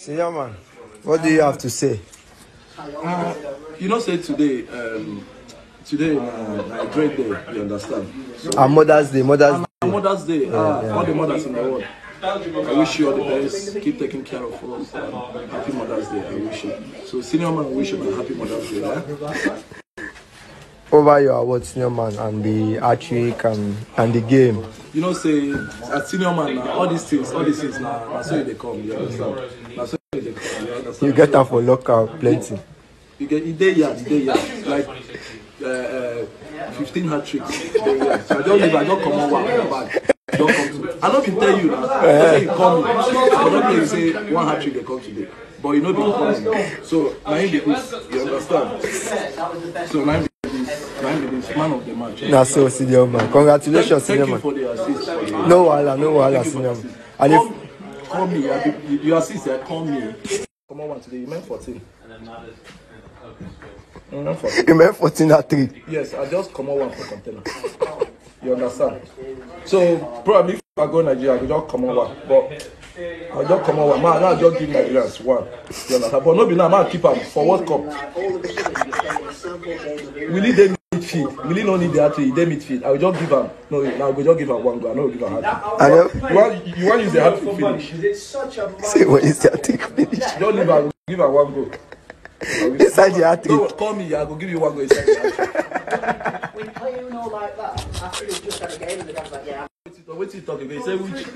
Senior man, what do you have to say? You know, say today, today a great day. You understand? So, Mother's Day, Mother's Day. Mother's Day. All the mothers in the world. I wish you all the best. Keep taking care of us. Happy Mother's Day. I wish you. So, senior man, I wish you a happy Mother's Day. Over your award, senior man, and the hat-trick and the game. You know, say at senior man, all these things now, so they come. You understand? Now so they come. You understand? You get them for local plenty. You get the day like 15 hat tricks. So I don't come on one bag. Don't come to. I don't even tell you now. I say you call me. I don't tell you say one hat trick they come today. But you know they come. So now you understand? So now you man of the match. That's so senior man. Congratulations, senior man. Thank you for the assist. No wahala, senior man. And if call me, you assist, call me. Come on, one today. You meant 14. You meant 14 at 3. Yes, I just come on one for container. You understand? So probably if I go Nigeria, I will just come on one. But I'll just come on one. Man, I'll just give Nigerians one. You understand? But no be now, man, keep them for World Cup. We need them midfield. We need not need the hat-trick. They midfield. I will just give them. No, now we just give them one goal. I know give them hat-trick. You want to use the hat-trick finish? Say what is the hat-trick finish? Don't leave her. Give her one goal. Inside the hat-trick. No, call me. I will give you one goal inside the hat-trick. We play all like that. After we've just had a game, and the guy's like, "Yeah." What's he talking about? He said which?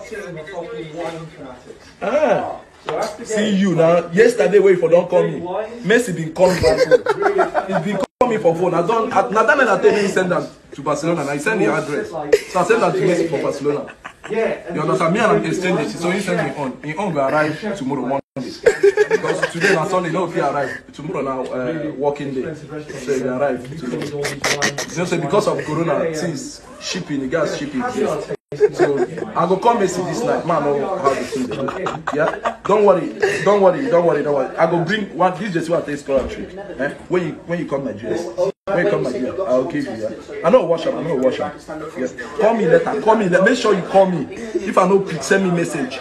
See you now. Yesterday, wait for don't call me. Messi been calling my phone. He's been calling me for phone. I don't. Nathaniel I tell me he send them to Barcelona. And I send the address. So I send that to Messi for Barcelona. You understand? Me and I'm exchanging. So he send me on. He will arrive tomorrow Monday. Because today na Sunday, no, if he arrive tomorrow now working day. So he arrive today. You know, so because of Corona, since shipping, the gas shipping. So I go come and see this night, man. Know how the thing dey. Yeah, don't worry. I go bring one. This is just what I take score trick. When you come Nigeria, I'll give you. Yeah? I know wash up. Yes. Call me later. Make sure you call me. If I no pick, send me message.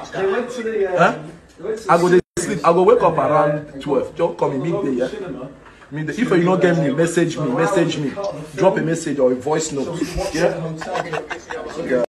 I go sleep. I go wake up around 12. Just call me midday. Yeah. If you don't get me, message me. Drop a message or a voice note. Yeah.